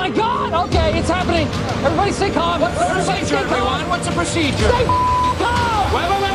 my God! Okay, it's happening. Everybody stay calm. What's the procedure, everyone? What's the procedure? Stay calm! Wait.